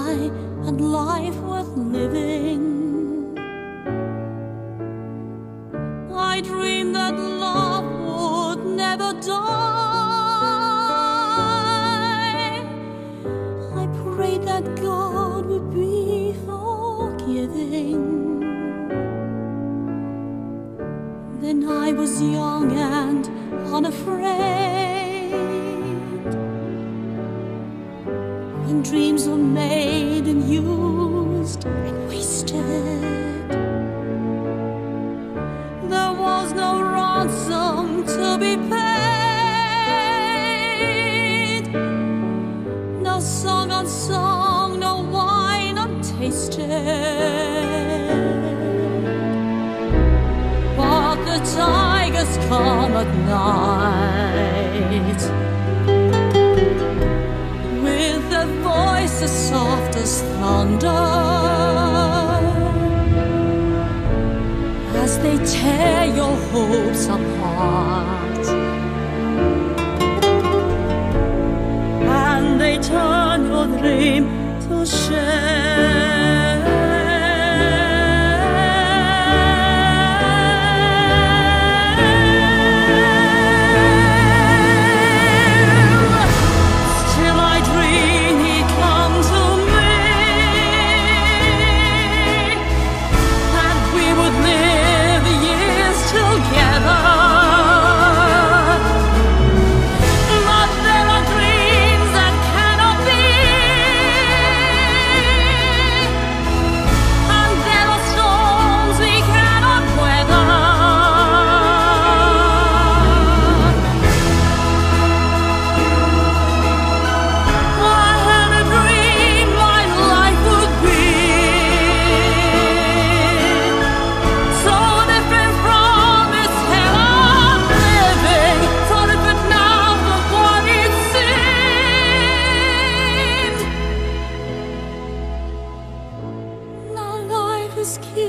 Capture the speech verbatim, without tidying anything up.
high and life worth living. I dreamed that love would never die. I prayed that God would be forgiving. Then I was young and unafraid, and dreams were made and used and wasted. There was no ransom to be paid, no song unsung, no wine untasted. But the tigers come at night, with their voices soft as thunder, as they tear your hopes apart, and they turn your dream to shame. Still I dream he'd come to me, that we would live years together. But there are dreams that cannot be, and there are storms we cannot weather. I had a dream my life would be so different from this hell I'm living, so different now from what it seemed. Now life is killed.